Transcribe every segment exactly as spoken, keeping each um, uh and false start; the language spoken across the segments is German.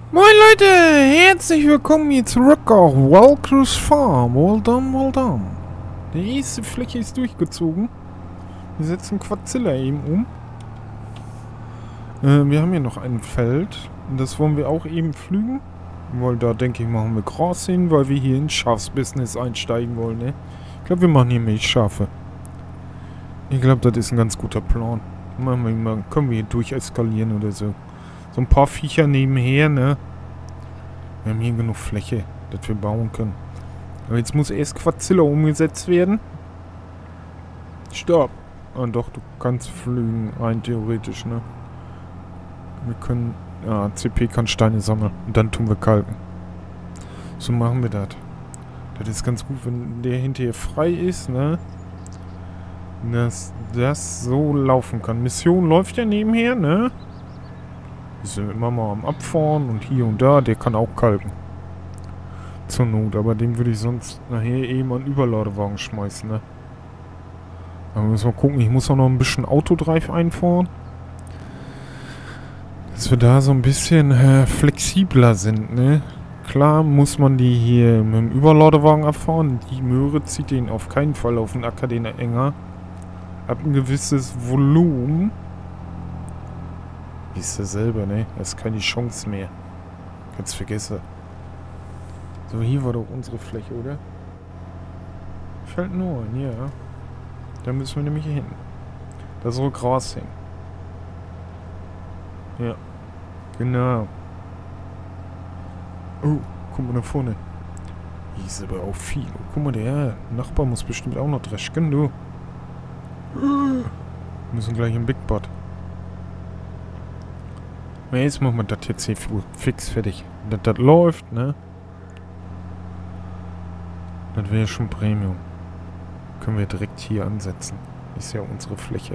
Moin Leute, herzlich willkommen hier zurück auf Walker's Farm. Well done, well done. Die erste Fläche ist durchgezogen. Wir setzen Quadzilla eben um. Äh, wir haben hier noch ein Feld. Und das wollen wir auch eben pflügen. Weil da denke ich, machen wir Gras hin, weil wir hier ins Schafsbusiness einsteigen wollen, ne? Ich glaube, wir machen hier Milchschafe. Ich glaube, das ist ein ganz guter Plan. Machen wir mal, können wir hier durcheskalieren oder so. So ein paar Viecher nebenher, ne? Wir haben hier genug Fläche, dass wir bauen können. Aber jetzt muss erst Quadzilla umgesetzt werden. Stopp. Ah doch, du kannst pflügen, rein theoretisch, ne? Wir können... Ja, C P kann Steine sammeln. Und dann tun wir kalken. So machen wir das. Das ist ganz gut, wenn der hinterher frei ist, ne? Dass das so laufen kann. Mission läuft ja nebenher, ne? Wir sind immer mal am Abfahren und hier und da. Der kann auch kalken. Zur Not. Aber den würde ich sonst nachher eben an Überladewagen schmeißen, ne? Aber müssen wir gucken. Ich muss auch noch ein bisschen Autodrive einfahren. Dass wir da so ein bisschen äh, flexibler sind, ne? Klar muss man die hier mit dem Überladewagen abfahren. Die Möhre zieht den auf keinen Fall auf den Acker, den enger. Ab ein gewisses Volumen. Ist ja selber, ne? Das ist keine Chance mehr. Ganz vergessen. So, hier war doch unsere Fläche, oder? Fällt nur ein, ja. Da müssen wir nämlich hin. Da soll Gras hin. Ja. Genau. Oh, guck mal da vorne. Hier ist aber auch viel. Oh, guck mal, der Nachbar muss bestimmt auch noch dreschen, du. Wir müssen gleich im Big Bot. Na, jetzt machen wir das jetzt hier fix fertig. Dass das läuft, ne? Das wäre schon Premium. Können wir direkt hier ansetzen. Ist ja unsere Fläche.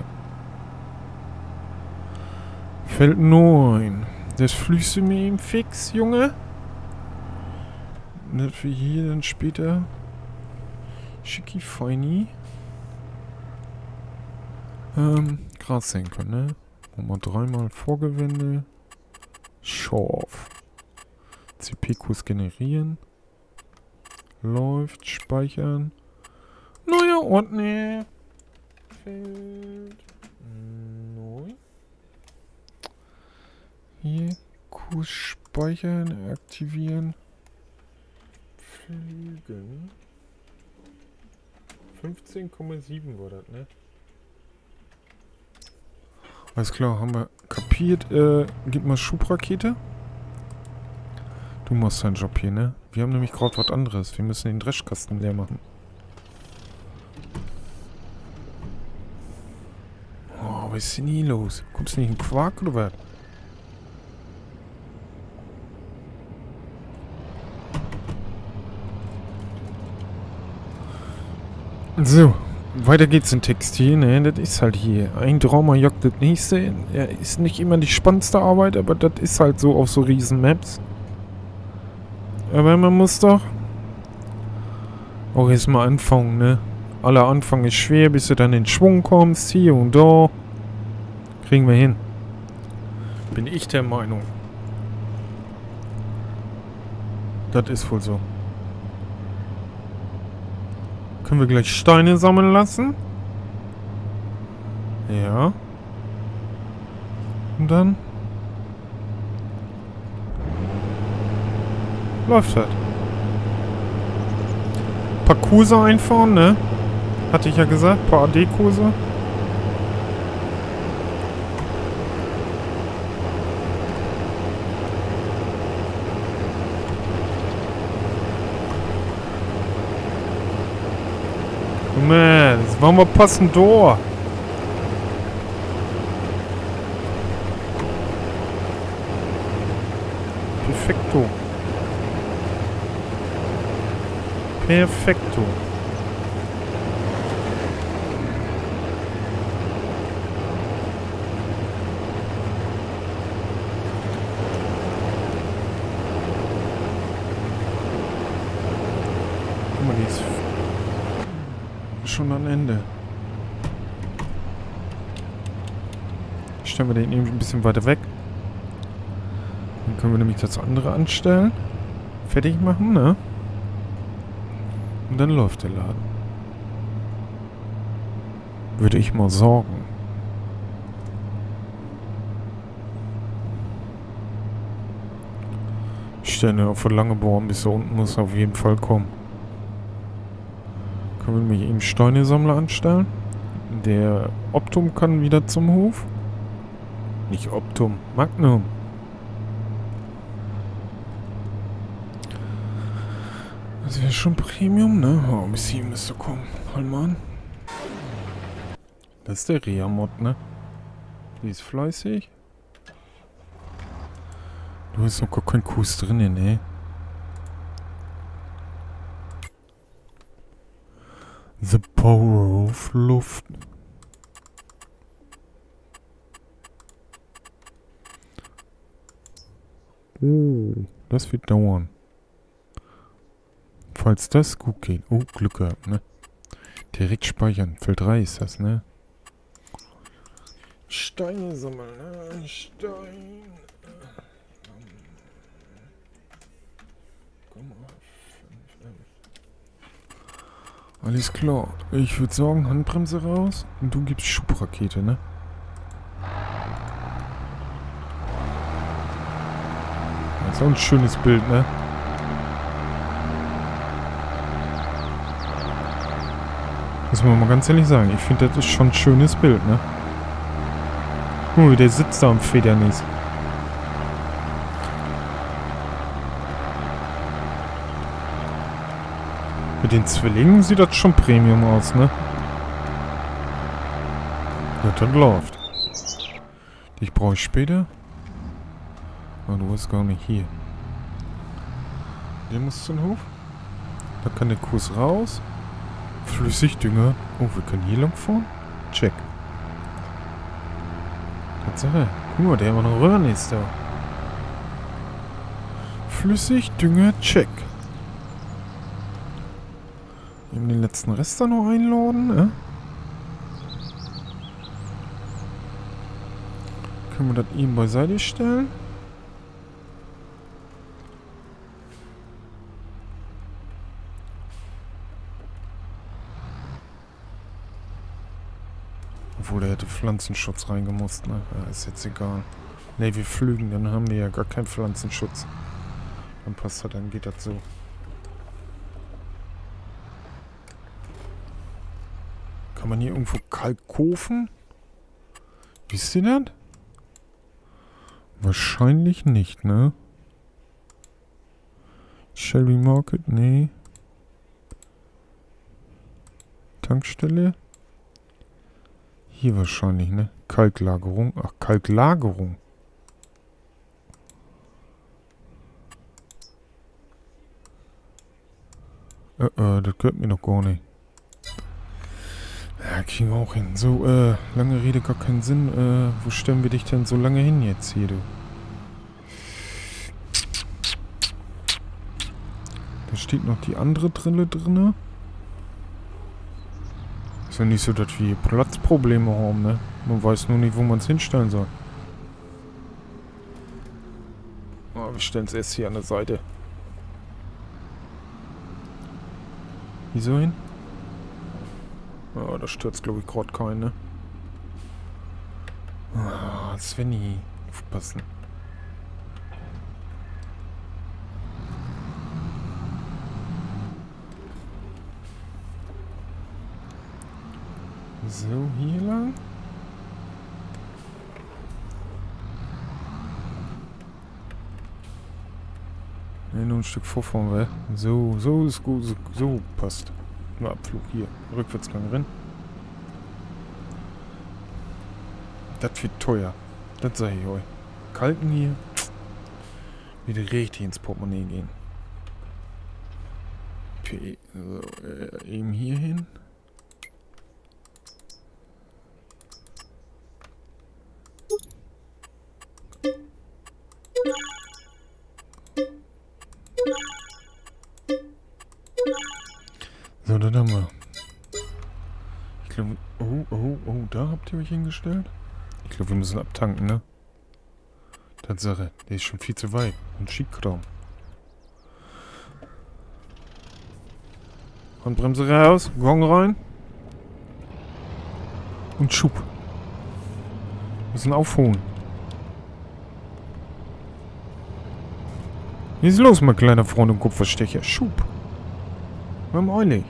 Feld neun. Das flüchst du mir eben fix, Junge. Dass wir hier dann später schicki feini ähm, Gras sehen können, ne? Und mal dreimal Vorgewende. Schorf. C P-Kurs generieren. Läuft. Speichern. Neuer Ordner. Feld neu. Hier. Kurs speichern. Aktivieren. Pflügen. fünfzehn Komma sieben war das, ne? Alles klar, haben wir kapiert. Äh, gib mal Schubrakete. Du machst deinen Job hier, ne? Wir haben nämlich gerade was anderes. Wir müssen den Dreschkasten leer machen. Oh, was ist denn hier los? Guckst du nicht einen Quark oder was? So. Weiter geht's in Textil, ne? Das ist halt hier. Ein Trauma jagt das nächste. Ja, ist nicht immer die spannendste Arbeit, aber das ist halt so auf so riesen Maps. Aber man muss doch auch erstmal anfangen, ne? Aller Anfang ist schwer, bis du dann in Schwung kommst. Hier und da. Kriegen wir hin. Bin ich der Meinung. Das ist wohl so. Können wir gleich Steine sammeln lassen? Ja. Und dann? Läuft halt. Ein paar Kurse einfahren, ne? Hatte ich ja gesagt. Ein paar A D-Kurse. Man, das machen wir passend durch. Perfekto. Perfekto. Guck mal, die ist schon am Ende. Stellen wir den eben ein bisschen weiter weg. Dann können wir nämlich das andere anstellen. Fertig machen, ne? Und dann läuft der Laden. Würde ich mal sagen. Ich stelle auf lange bohren, bis da unten muss auf jeden Fall kommen. Können wir mich eben Steinesammler anstellen? Der Optum kann wieder zum Hof. Nicht Optum, Magnum. Das wäre schon Premium, ne? Oh, bis hier müsste kommen. Halt mal an. Das ist der Rea-Mod, ne? Die ist fleißig. Du hast noch gar kein Kuss drin, ne? The Power of Luft. Oh, das wird dauern. Falls das gut geht. Oh, Glück gehabt, ne? Direkt speichern. Feld drei ist das, ne? Steine sammeln, ne? Stein. Alles klar. Ich würde sagen, Handbremse raus und du gibst Schubrakete, ne? Das ist auch ein schönes Bild, ne? Muss man mal ganz ehrlich sagen. Ich finde, das ist schon ein schönes Bild, ne? Ui, der sitzt da am Federnis. Mit den Zwillingen sieht das schon Premium aus, ne? Ja, das läuft. Dich brauche ich später. Ah, du bist gar nicht hier. Der muss zum Hof. Da kann der Kurs raus. Flüssigdünger. Oh, wir können hier lang fahren. Check. Tatsache. Guck mal, der immer noch Röhren ist da. Flüssigdünger, check. Eben den letzten Rest da noch einladen, ne? Können wir das eben beiseite stellen? Obwohl, der hätte Pflanzenschutz reingemusst, ne? Ja, ist jetzt egal. Ne, wir flügen, dann haben wir ja gar keinen Pflanzenschutz. Dann passt das, dann geht das so. Kann man hier irgendwo Kalk kaufen? Wisst ihr das? Wahrscheinlich nicht, ne? Shelby Market? Nee. Tankstelle? Hier wahrscheinlich, ne? Kalklagerung. Ach, Kalklagerung. Äh, äh, das gehört mir noch gar nicht. Ja, kriegen wir auch hin. So, äh, lange Rede, gar keinen Sinn. Äh, wo stellen wir dich denn so lange hin jetzt hier, du? Da steht noch die andere Drille drinne. Ist ja nicht so, dass wir Platzprobleme haben, ne? Man weiß nur nicht, wo man es hinstellen soll. Oh, wir stellen es erst hier an der Seite. Wieso hin? Oh, da stürzt, glaube ich, gerade kein, ne? Ah, Svenny. Aufpassen. So, hier lang. Ne, nur ein Stück vorfahren, weil. So, so ist gut, so, so passt. Nur Abflug hier. Rückwärtsgang rein. Das wird teuer. Das sage ich euch. Kalten hier. Wieder richtig ins Portemonnaie gehen. Okay, so, äh, eben hier hin. So, dann haben wir. Ich glaube. Oh, oh, oh, da habt ihr euch hingestellt? Ich glaube, wir müssen abtanken, ne? Tatsache, der ist schon viel zu weit. Und Schiebkram. Handbremse raus, Gong rein. Und Schub. Müssen aufholen. Was ist los, mein kleiner Freund und Kupferstecher? Schub. Wir haben eilig.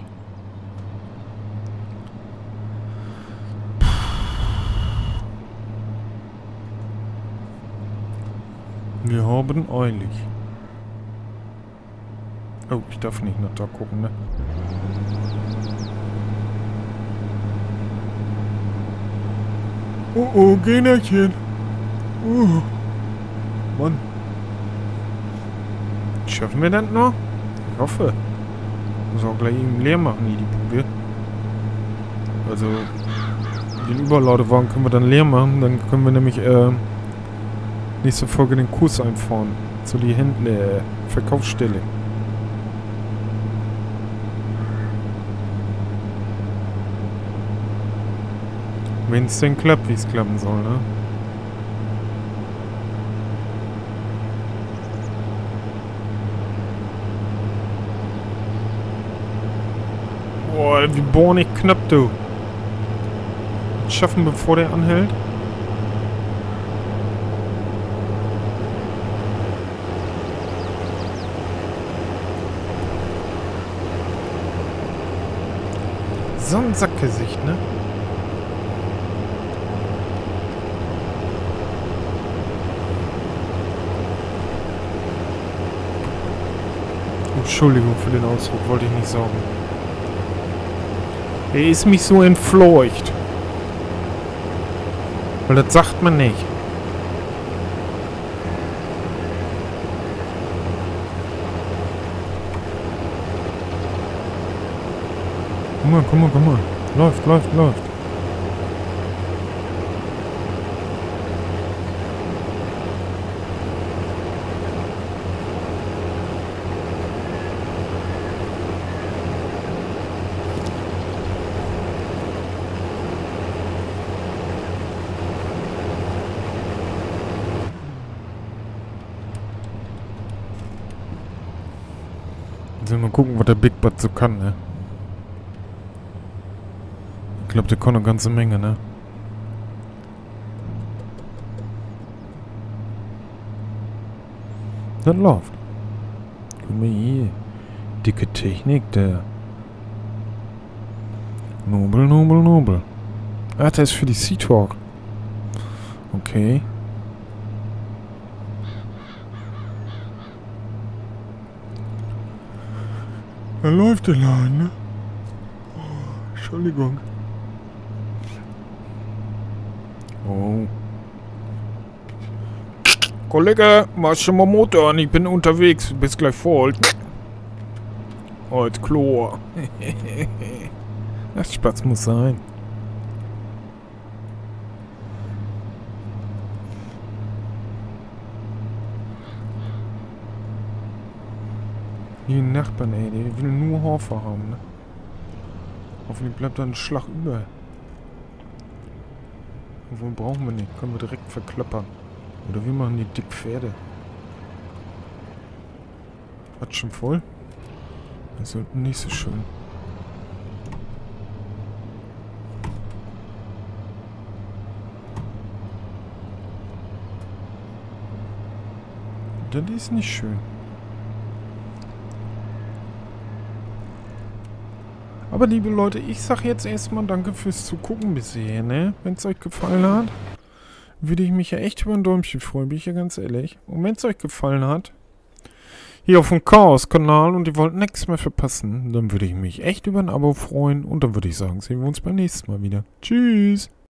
Wir haben eilig. Oh, ich darf nicht nach da gucken, ne? Oh, oh, Generchen. Oh. Mann. Schaffen wir das noch? Ich hoffe. Muss auch gleich eben leer machen, hier die Bude. Also, den Überladewagen können wir dann leer machen. Dann können wir nämlich, äh, nächste Folge den Kurs einfahren. Zu die Händler, äh, Verkaufsstelle. Wenn es denn klappt, wie es klappen soll, ne? Boah, wir bohren nicht knapp, du. Schaffen, bevor der anhält. So ein Sackgesicht, ne? Entschuldigung für den Ausdruck, wollte ich nicht sagen. Er ist mich so entfleucht. Weil das sagt man nicht. Guck mal, guck mal, guck mal. Läuft, läuft, läuft. Also mal gucken, was der Big Butt so kann, ne? Ich glaube, der kann eine ganze Menge, ne? Das läuft. Guck mal hier. Dicke Technik, der. Nobel, nobel, nobel. Ach, der ist für die Sea-Talk. Okay. Da läuft der Laden, ne? Oh, Entschuldigung. Oh. Kollege, mach schon mal Motor an, ich bin unterwegs, bis gleich voll. Oh, jetzt Chlor. Ach, Spaß muss sein. Die Nachbarn, ey, der will nur Hafer haben, ne? Hoffentlich bleibt da ein Schlag über. Obwohl brauchen wir nicht, können wir direkt verkloppern. Oder wir machen die dick Pferde. Hat schon voll? Das ist nicht so schön. Das ist nicht schön. Aber liebe Leute, ich sag jetzt erstmal danke fürs Zugucken bisher, ne? Wenn es euch gefallen hat, würde ich mich ja echt über ein Däumchen freuen, bin ich ja ganz ehrlich. Und wenn es euch gefallen hat, hier auf dem Chaos-Kanal und ihr wollt nichts mehr verpassen, dann würde ich mich echt über ein Abo freuen. Und dann würde ich sagen, sehen wir uns beim nächsten Mal wieder. Tschüss!